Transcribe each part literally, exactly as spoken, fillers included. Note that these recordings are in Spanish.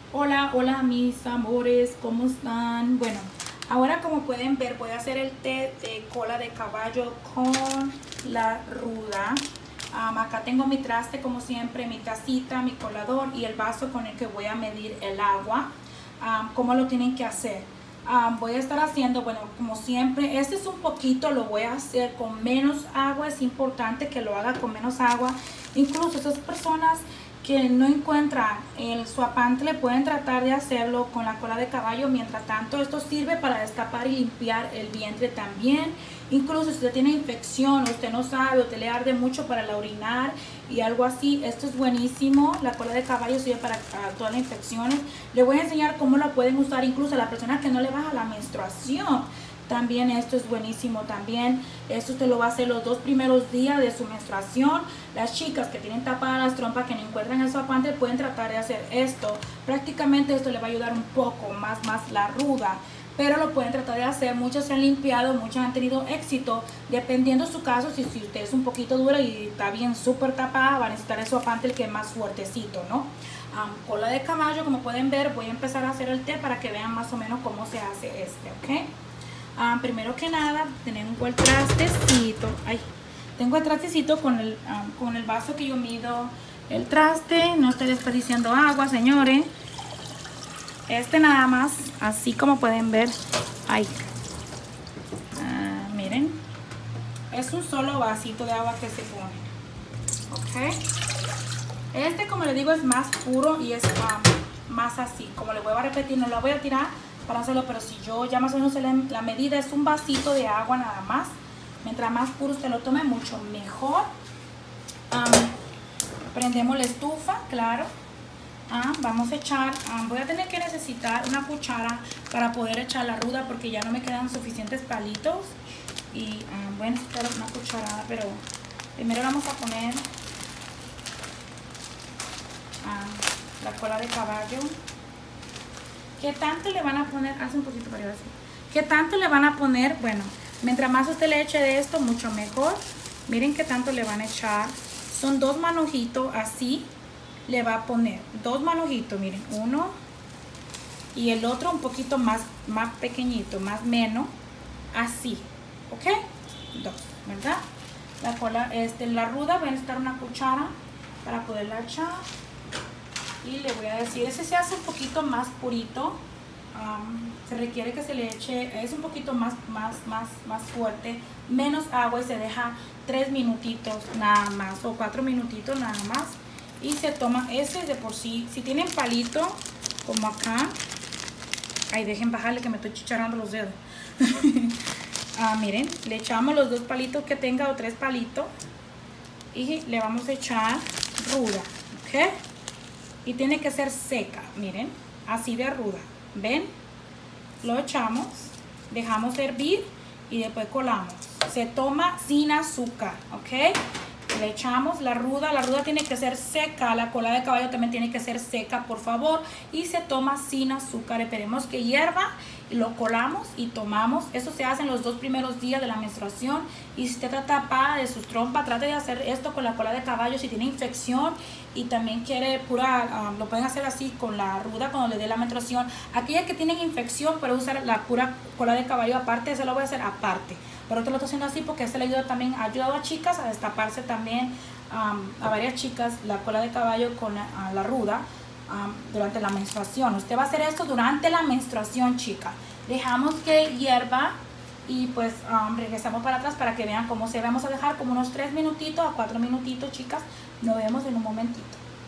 Hola, hola mis amores, ¿cómo están? Bueno, ahora como pueden ver voy a hacer el té de cola de caballo con la ruda. Um, acá tengo mi traste como siempre, mi tacita, mi colador y el vaso con el que voy a medir el agua. Um, ¿Cómo lo tienen que hacer? Um, voy a estar haciendo, bueno, como siempre, este es un poquito, lo voy a hacer con menos agua. Es importante que lo haga con menos agua. Incluso esas personas que no encuentran el suapantle pueden tratar de hacerlo con la cola de caballo. Mientras tanto, esto sirve para destapar y limpiar el vientre también. Incluso si usted tiene infección, o usted no sabe, o te le arde mucho para la orinar y algo así, esto es buenísimo. La cola de caballo sirve para uh, todas las infecciones. Le voy a enseñar cómo la pueden usar incluso a las personas que no le baja la menstruación. También esto es buenísimo también. Esto usted lo va a hacer los dos primeros días de su menstruación. Las chicas que tienen tapadas las trompas, que no encuentran el suapantle, pueden tratar de hacer esto. Prácticamente esto le va a ayudar un poco más, más la ruda. Pero lo pueden tratar de hacer. Muchas se han limpiado, muchas han tenido éxito. Dependiendo de su caso, si, si usted es un poquito dura y está bien súper tapada, va a necesitar el suapantle que es más fuertecito, ¿no? Um, cola de caballo, como pueden ver, voy a empezar a hacer el té para que vean más o menos cómo se hace este, ¿ok? Um, primero que nada, tengo el trastecito. Ay, tengo el trastecito con el, um, con el vaso que yo mido el traste. No estoy desperdiciando agua, señores. Este nada más, así como pueden ver. Ay, uh, miren. Es un solo vasito de agua que se pone. Ok. Este, como les digo, es más puro y es um, más así. Como les voy a repetir, no lo voy a tirar para hacerlo, pero si yo ya más o menos la, la medida es un vasito de agua nada más. Mientras más puro usted lo tome, mucho mejor. Um, prendemos la estufa, claro. Ah, vamos a echar, um, voy a tener que necesitar una cuchara para poder echar la ruda porque ya no me quedan suficientes palitos. Y um, voy a necesitar una cucharada, pero primero vamos a poner um, la cola de caballo. ¿Qué tanto le van a poner? Hace un poquito para arriba así. ¿Qué tanto le van a poner? Bueno, mientras más usted le eche de esto, mucho mejor. Miren qué tanto le van a echar. Son dos manojitos así. Le va a poner dos manojitos, miren, uno y el otro un poquito más, más pequeñito, más menos, así, ¿ok? Dos, ¿verdad? La cola, este, la ruda, voy a necesitar una cuchara para poderla echar. Y le voy a decir, ese se hace un poquito más purito. Um, se requiere que se le eche, es un poquito más, más, más, más fuerte, menos agua y se deja tres minutitos nada más o cuatro minutitos nada más. Y se toma ese de por sí. Si tienen palito, como acá. Ay, dejen bajarle que me estoy chicharrando los dedos. Ah, miren, le echamos los dos palitos que tenga o tres palitos. Y le vamos a echar ruda, ¿ok? Y tiene que ser seca, miren, así de ruda. ¿Ven? Lo echamos, dejamos hervir y después colamos. Se toma sin azúcar, ¿ok? Le echamos la ruda, la ruda tiene que ser seca, la cola de caballo también tiene que ser seca, por favor, y se toma sin azúcar. Esperemos que hierva y lo colamos y tomamos. Eso se hace en los dos primeros días de la menstruación. Y si usted está tapada de sus trompas, trate de hacer esto con la cola de caballo. Si tiene infección y también quiere pura, um, lo pueden hacer así con la ruda cuando le dé la menstruación. Aquellas que tienen infección pueden usar la pura cola de caballo aparte, eso lo voy a hacer aparte. Pero te lo estoy haciendo así porque este le ayuda también, ha ayudado a chicas a destaparse también, um, a varias chicas, la cola de caballo con la, uh, la ruda um, durante la menstruación. Usted va a hacer esto durante la menstruación, chica. Dejamos que hierva y pues um, regresamos para atrás para que vean cómo se ve. Vamos a dejar como unos tres minutitos a cuatro minutitos, chicas. Nos vemos en un momentito.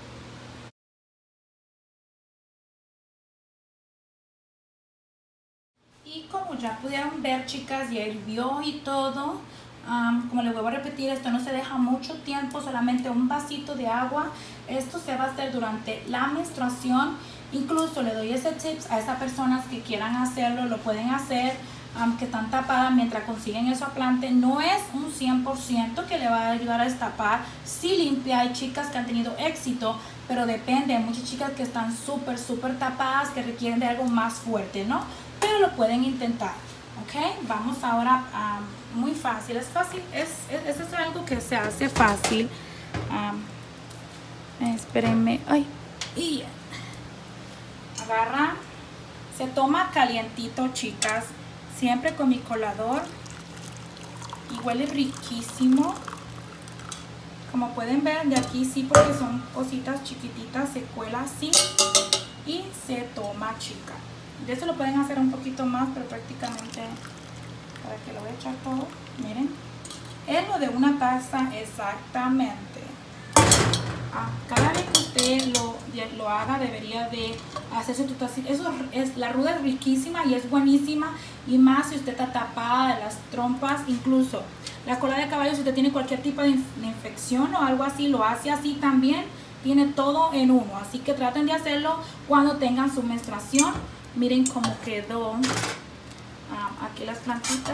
Y como ya pudieron ver, chicas, ya hirvió y todo. Um, como les vuelvo a repetir, esto no se deja mucho tiempo, solamente un vasito de agua. Esto se va a hacer durante la menstruación. Incluso le doy ese tips a esas personas que quieran hacerlo, lo pueden hacer, um, que están tapadas mientras consiguen el suaplante. No es un cien por ciento que le va a ayudar a destapar. Sí limpia, hay chicas que han tenido éxito, pero depende. Hay muchas chicas que están súper, súper tapadas, que requieren de algo más fuerte, ¿no? Pero lo pueden intentar, ¿ok? Vamos ahora a... Um, muy fácil, es fácil, es, es, es algo que se hace fácil. Um, espérenme, ay, y agarra, se toma calientito, chicas, siempre con mi colador y huele riquísimo. Como pueden ver de aquí sí, porque son cositas chiquititas, se cuela así y se toma, chica. De eso lo pueden hacer un poquito más, pero prácticamente para que lo voy a echar todo, miren, es lo de una taza exactamente. Ah, cada vez que usted lo, lo haga debería de hacerse tu tacita. Eso es, la ruda es riquísima y es buenísima, y más si usted está tapada de las trompas. Incluso la cola de caballo, si usted tiene cualquier tipo de, inf de infección o algo así, lo hace así también, tiene todo en uno. Así que traten de hacerlo cuando tengan su menstruación. Miren cómo quedó ah, aquí las plantitas,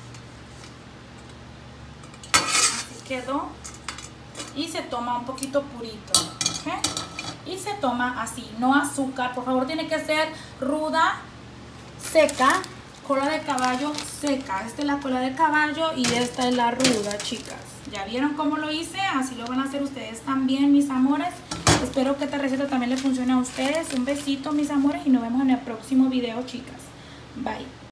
así quedó. Y se toma un poquito purito, ¿ok? Y se toma así, no azúcar. Por favor, tiene que ser ruda, seca, cola de caballo seca. Esta es la cola de caballo y esta es la ruda, chicas. ¿Ya vieron cómo lo hice? Así lo van a hacer ustedes también, mis amores. Espero que esta receta también les funcione a ustedes. Un besito, mis amores, y nos vemos en el próximo video, chicas. Bye.